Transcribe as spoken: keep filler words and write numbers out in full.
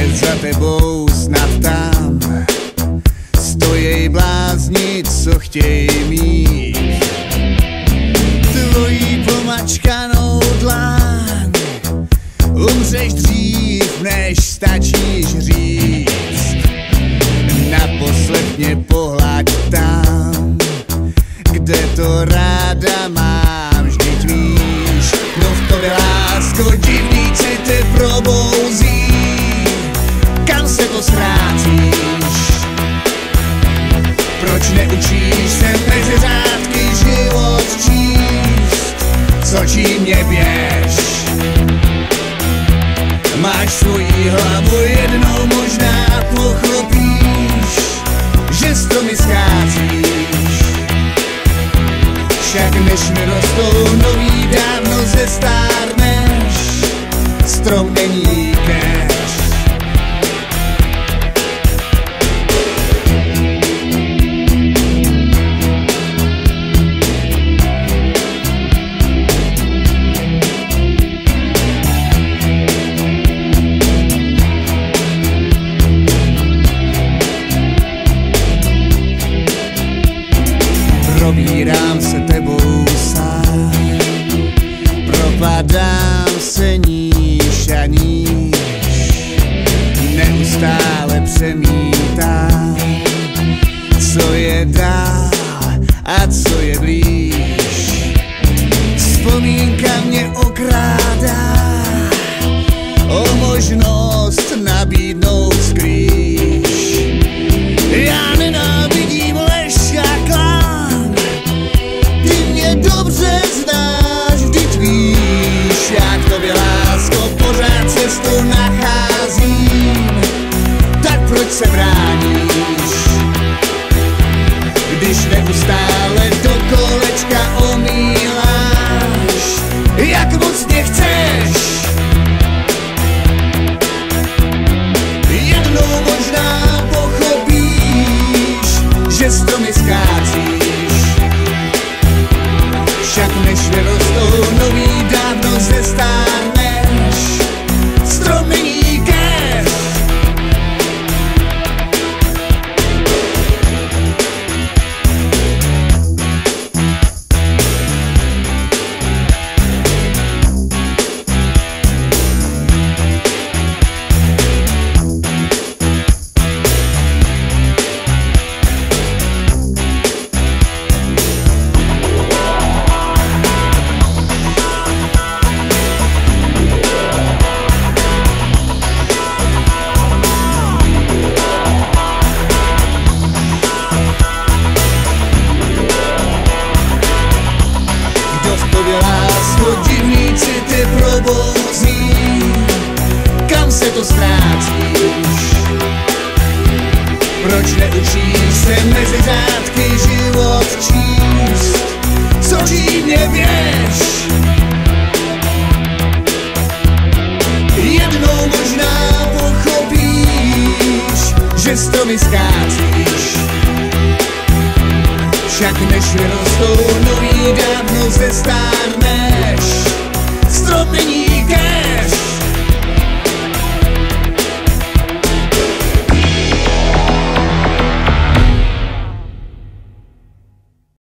že za tebou snad tam stojí blázni, co chtějí mít tvojí pomačkanou dláň. Umřeš dřív, než stačíš říct, naposled mě pohlaď tam, kde to ráda mám, vždyť víš, kdo v tobě lásko divný city probouzí, kam se to ztrácíš, proč neučíš se mezi řádky život číst, co čí mě běž. Máš svoji hlavu, jednou možná pochopíš, že stromy scházíš. Však než mi rostou nový, dávno zestárneš, strom není keř. Probírám se tebou sám, propadám se níž a níž, neustále přemítám, co je dál a co je blíž. Vzpomínka mě okrádá o možnost nabídnout skrýš. Já nenávidím lež a klám, dobře znáš, vždyť víš, jak tobě lásko pořád cestu nacházím, tak proč se bráníš, když neustále do kolečka omíláš, jak moc mě chceš. Jednou možná pochopíš, že stromy skácíš. Však než vyrostou nový, dávno zestárneš, strom není keř. Lásko divný city probouzí, kam se to ztrácíš, proč neučíš se mezi řádky život číst, co čí mě běž. Jednou možná pochopíš, že stromy skácíš. Však než vyrostou nový, dávno zestárneš,